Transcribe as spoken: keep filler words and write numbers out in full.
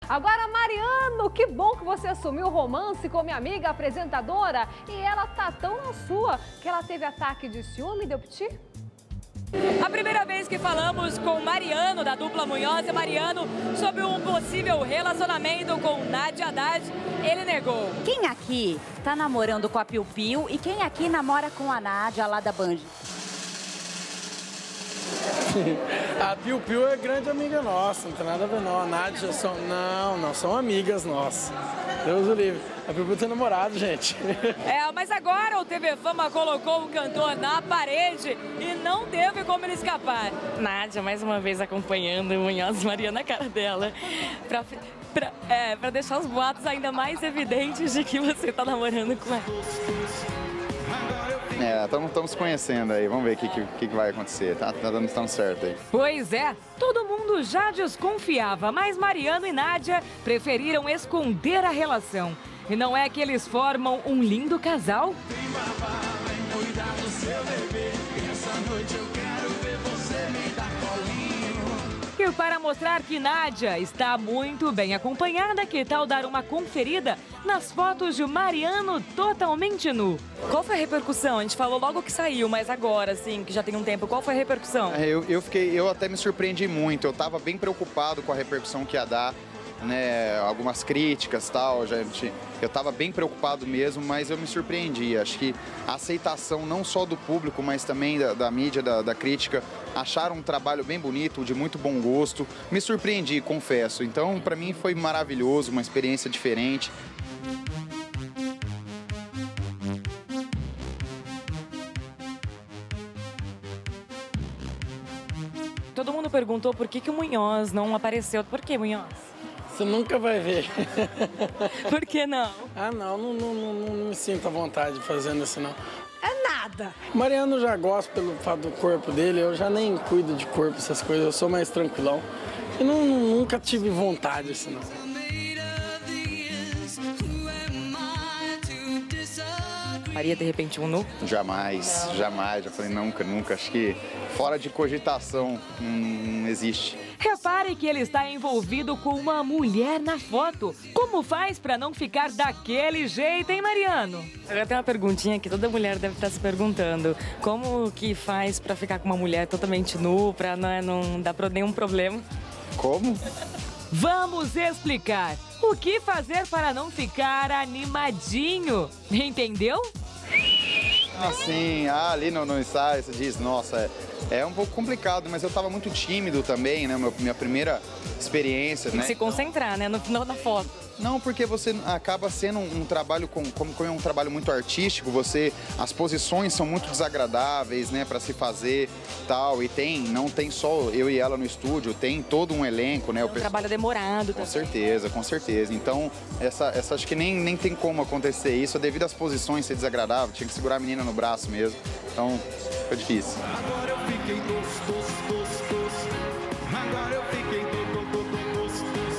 Agora, Mariano, que bom que você assumiu o romance com minha amiga apresentadora. E ela tá tão na sua que ela teve ataque de ciúme, deu piti? A primeira vez que falamos com Mariano, da dupla Munhoz e Mariano, sobre um possível relacionamento com Nádia Haddad, ele negou. Quem aqui tá namorando com a Piu Piu e quem aqui namora com a Nádia lá da Band? A Piu Piu é grande amiga nossa, não tem nada a ver não. A Nádia são... Não, não, são amigas nossas. Deus o livre. A Piu Piu tem namorado, gente. É, mas agora o T V Fama colocou o cantor na parede e não teve como ele escapar. Nádia, mais uma vez acompanhando o Munhoz e Mariano na cara dela, pra, pra, é, pra deixar os boatos ainda mais evidentes de que você tá namorando com ela. É, estamos se conhecendo aí, vamos ver o que, que, que vai acontecer, tá, tá dando tão certo aí. Pois é, todo mundo já desconfiava, mas Mariano e Nádia preferiram esconder a relação. E não é que eles formam um lindo casal? E para mostrar que Nádia está muito bem acompanhada, que tal dar uma conferida nas fotos de Mariano totalmente nu? Qual foi a repercussão? A gente falou logo que saiu, mas agora, assim, que já tem um tempo, qual foi a repercussão? É, eu, eu, fiquei, eu até me surpreendi muito, eu estava bem preocupado com a repercussão que ia dar, né, algumas críticas e tal, gente, eu estava bem preocupado mesmo, mas eu me surpreendi. Acho que a aceitação não só do público, mas também da, da mídia, da, da crítica, acharam um trabalho bem bonito, de muito bom gosto. Me surpreendi, confesso. Então, para mim foi maravilhoso, uma experiência diferente. Todo mundo perguntou por que, que o Munhoz não apareceu. Por que, Munhoz? Você nunca vai ver. Por que não? Ah, não, não, não, não, não me sinto à vontade fazendo isso, não. É nada. Mariano já gosta pelo fato do corpo dele, eu já nem cuido de corpo, essas coisas, eu sou mais tranquilão. E não, nunca tive vontade assim, não. Faria, de repente, um nu? Jamais, jamais. Já falei nunca, nunca. Acho que fora de cogitação não, não existe. Repare que ele está envolvido com uma mulher na foto. Como faz para não ficar daquele jeito, hein, Mariano? Agora tem uma perguntinha que toda mulher deve estar se perguntando. Como que faz para ficar com uma mulher totalmente nu, para não, não dar nenhum problema? Como? Vamos explicar. O que fazer para não ficar animadinho? Entendeu? Assim, ah, ali no, no ensaio você diz, nossa, é, é um pouco complicado, mas eu estava muito tímido também, né? Meu, minha primeira experiência, Tem né? que se concentrar, né? No final da foto. Não, porque você acaba sendo um, um trabalho, com, como, como é um trabalho muito artístico, você, as posições são muito desagradáveis, né, para se fazer tal, e tem, não tem só eu e ela no estúdio, tem todo um elenco, né? É o um pessoal... trabalho demorado. Com Tá? certeza, com certeza. Então, essa, essa acho que nem, nem tem como acontecer isso, devido às posições ser desagradável, tinha que segurar a menina no braço mesmo, então foi difícil. Agora eu fiquei doce, doce, doce, doce. Agora eu fiquei doce, doce, doce.